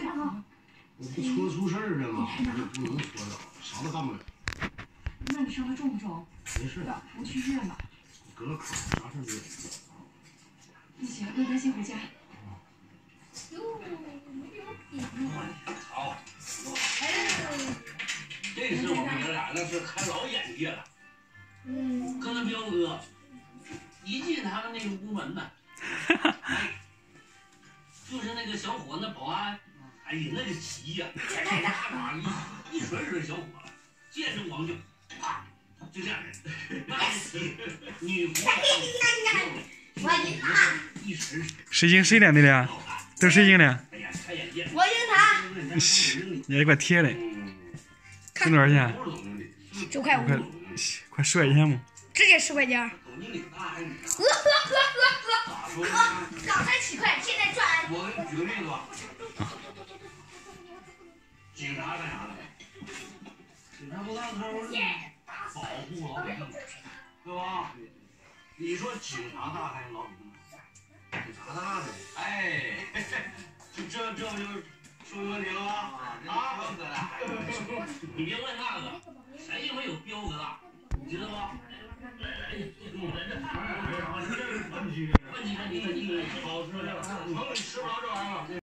啊！ 我不说出事儿了吗？我就不能说了，啥都干不了。 那你伤的重不重？ 没事， 不去医院吧？ 隔个口，啥事没有。 不行，那咱先回家。 好，这是我们哥俩那是开老眼界了。跟着彪哥一进他们那个屋门呢，哎，就是那个小伙那保安，哎呀，那个急呀，一水小伙子，见着王就啪，就这样的，那急，女仆一水谁赢谁的那俩？都谁赢的？ 哎呀，开眼界。 我赢他。 你还给我贴嘞？挣多少钱 9块5。 快说一下嘛。 直接10块钱。刚才7块，现在赚。 我给你举个例子吧。警察干啥的？警察不当偷，保护老百姓，对吧？你说警察大还是老百姓大？警察大的，哎，这不就是说明问题了吗？啊，彪哥大，你别问那个，谁也没有彪哥大，你知道吗？问题，好吃点，能你吃不着这玩意儿。